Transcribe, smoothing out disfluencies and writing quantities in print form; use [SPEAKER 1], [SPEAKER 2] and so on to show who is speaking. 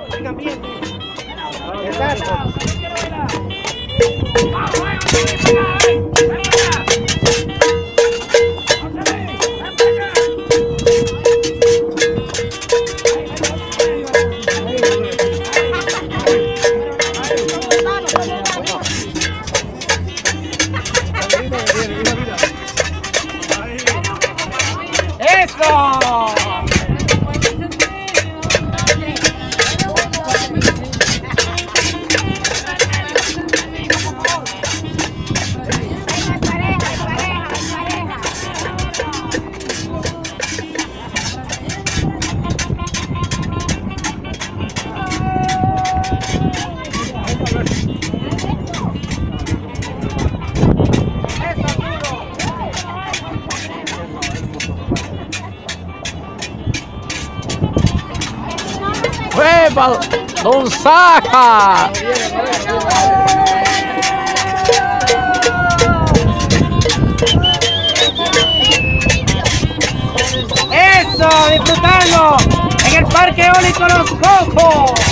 [SPEAKER 1] Vengan bien. Exacto.
[SPEAKER 2] ¡Hueva! ¡Don Saca!
[SPEAKER 1] ¡Eso! ¡Disfrutando! En el Parque Eólico Los Cocos.